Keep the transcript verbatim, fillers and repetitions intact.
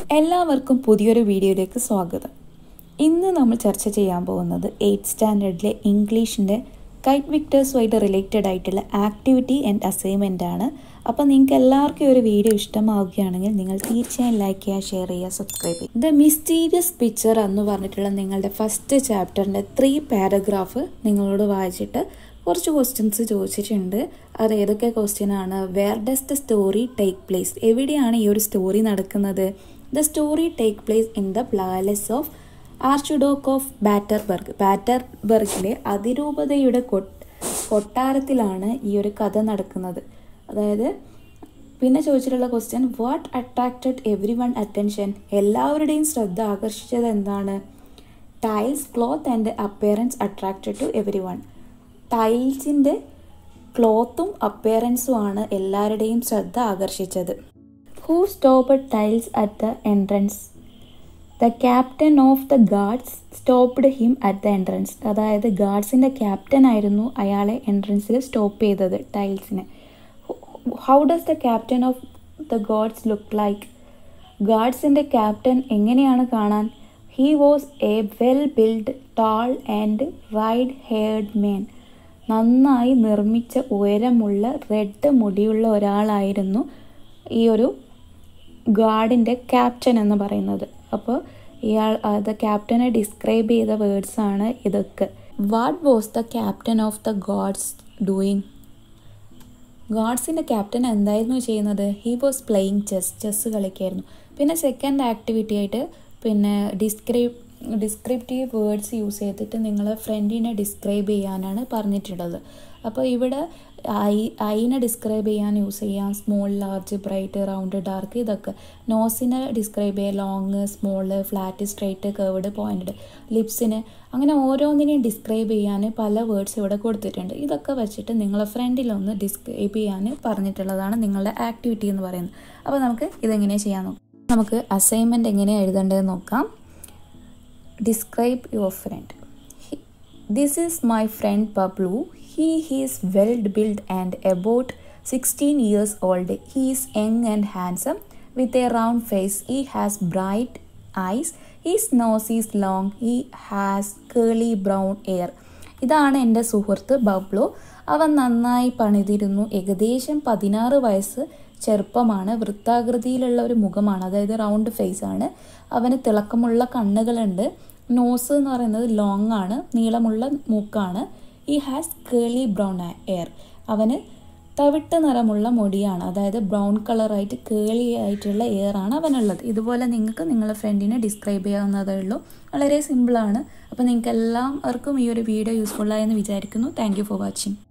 എല്ലാവർക്കും പുതിയൊരു വീഡിയോയിലേക്ക് സ്വാഗതം. ഇന്ന് നമ്മൾ ചർച്ച ചെയ്യാൻ പോകുന്നത് എയ്ത്ത് സ്റ്റാൻഡേർഡിലെ ഇംഗ്ലീഷിൻ്റെ കൈറ്റ് വിക്ടേഴ്സുമായിട്ട് റിലേറ്റഡ് ആയിട്ടുള്ള ആക്ടിവിറ്റി ആൻഡ് അസൈൻമെൻ്റ് ആണ്. അപ്പോൾ നിങ്ങൾക്ക് എല്ലാവർക്കും ഒരു വീഡിയോ ഇഷ്ടമാവുകയാണെങ്കിൽ നിങ്ങൾ തീർച്ചയായും ലൈക്ക് ചെയ്യുക, ഷെയർ ചെയ്യുക, സബ്സ്ക്രൈബ് ചെയ്യുക. ദ മിസ്റ്റീരിയസ് പിക്ചർ എന്ന് പറഞ്ഞിട്ടുള്ള നിങ്ങളുടെ ഫസ്റ്റ് ചാപ്റ്ററിൻ്റെ ത്രീ പാരഗ്രാഫ് നിങ്ങളോട് വായിച്ചിട്ട് കുറച്ച് ക്വസ്റ്റ്യൻസ് ചോദിച്ചിട്ടുണ്ട്. അത് ഏതൊക്കെ ക്വസ്റ്റ്യൻ ആണ്? Where does the story take place? എവിടെയാണ് ഈ ഒരു സ്റ്റോറി നടക്കുന്നത്? The story take place in the palace of archduke of Batterburg. ബാറ്റർബർഗിലെ അതിരൂപതയുടെ കൊട്ടാരത്തിലാണ് ഈ ഒരു കഥ നടക്കുന്നത്. അതായത് പിന്നെ ചോദിച്ചിട്ടുള്ള question, what attracted everyone attention? എല്ലാവരുടെയും ശ്രദ്ധ ആകർഷിച്ചത് എന്താണ്? Tiles, cloth and appearance attracted to everyone. ടൈൽസിൻ്റെ ക്ലോത്തും അപ്പിയറൻസും ആണ് എല്ലാവരുടെയും ശ്രദ്ധ ആകർഷിച്ചത്. Who stopped Tiles at the entrance? The captain of the guards stopped him at the entrance. അതായത് ഗാർഡ്സിൻ്റെ ക്യാപ്റ്റൻ ആയിരുന്നു അയാളെ എൻട്രൻസിൽ സ്റ്റോപ്പ് ചെയ്തത്, ടൈൽസിന്. How does the captain of the guards look like? ഗാർഡ്സിൻ്റെ ക്യാപ്റ്റൻ എങ്ങനെയാണ് കാണാൻ? He was a well build, tall and red haired man. നന്നായി നിർമ്മിച്ച ഉയരമുള്ള റെഡ് മുടിയുള്ള ഒരാളായിരുന്നു ഈ ഒരു ഗാർഡിൻ്റെ ക്യാപ്റ്റൻ എന്ന് പറയുന്നത്. അപ്പോൾ ഇയാൾ ദ ക്യാപ്റ്റനെ ഡിസ്ക്രൈബ് ചെയ്ത വേർഡ്സാണ് ഇതൊക്കെ. What was the captain of the guards doing? ഗാർഡ്സിൻ്റെ ക്യാപ്റ്റൻ എന്തായിരുന്നു ചെയ്യുന്നത്? He was playing chess. Chess കളിക്കായിരുന്നു. പിന്നെ സെക്കൻഡ് ആക്ടിവിറ്റി ആയിട്ട് പിന്നെ ഡിസ്ക്രൈബ് ഡിസ്ക്രിപ്റ്റീവ് വേർഡ്സ് യൂസ് ചെയ്തിട്ട് നിങ്ങളെ ഫ്രണ്ടിനെ ഡിസ്ക്രൈബ് ചെയ്യാനാണ് പറഞ്ഞിട്ടുള്ളത്. അപ്പോൾ ഇവിടെ ഐ ഐനെ ഡിസ്ക്രൈബ് ചെയ്യാൻ യൂസ് ചെയ്യാം small, large, bright, round, dark. ഇതൊക്കെ നോസിനെ ഡിസ്ക്രൈബ് ചെയ്യാം long, small, flat, straight, curved, pointed. ലിപ്സിന് അങ്ങനെ ഓരോന്നിനെയും ഡിസ്ക്രൈബ് ചെയ്യാൻ പല വേർഡ്സ് ഇവിടെ കൊടുത്തിട്ടുണ്ട്. ഇതൊക്കെ വെച്ചിട്ട് നിങ്ങളെ ഫ്രണ്ടിലൊന്ന് ഡിസ്ക്രൈബ് ചെയ്യാൻ പറഞ്ഞിട്ടുള്ളതാണ് നിങ്ങളുടെ ആക്ടിവിറ്റി എന്ന് പറയുന്നത്. അപ്പോൾ നമുക്ക് ഇതെങ്ങനെയാണ് ചെയ്യാൻ നോക്കാം. നമുക്ക് അസൈൻമെൻറ്റ് എങ്ങനെയാണ് എഴുതേണ്ടതെന്ന് നോക്കാം. Describe your friend. He, this is my friend Pablo. He, he is well built and about sixteen years old. He is young and handsome with a round face. He has bright eyes. His nose is long. He has curly brown hair. ഇതാണ് എൻ്റെ സുഹൃത്ത് ബബ്ലോ. അവൻ നന്നായി പണിതിരുന്നു. ഏകദേശം പതിനാറ് വയസ്സ് ചെറുപ്പമാണ്. വൃത്താകൃതിയിലുള്ള ഒരു മുഖമാണ്, അതായത് റൗണ്ട് ഫേസ് ആണ്. അവന് തിളക്കമുള്ള കണ്ണുകളുണ്ട്. നോസ് എന്ന് പറയുന്നത് ലോങ് ആണ്, നീളമുള്ള മൂക്കാണ്. ഈ ഹാസ് കേളി ബ്രൗൺ എയർ. അവന് തവിട്ട് നിറമുള്ള മുടിയാണ്, അതായത് ബ്രൗൺ കളറായിട്ട് കേളി ആയിട്ടുള്ള എയർ ആണ് അവനുള്ളത്. ഇതുപോലെ നിങ്ങൾക്ക് നിങ്ങളുടെ ഫ്രണ്ടിനെ ഡിസ്ക്രൈബ് ചെയ്യാവുന്നതേ ഉള്ളൂ. വളരെ സിമ്പിളാണ്. അപ്പോൾ നിങ്ങൾക്ക് എല്ലാവർക്കും ഈ ഒരു വീഡിയോ യൂസ്ഫുള്ളായെന്ന് വിചാരിക്കുന്നു. Thank you for watching.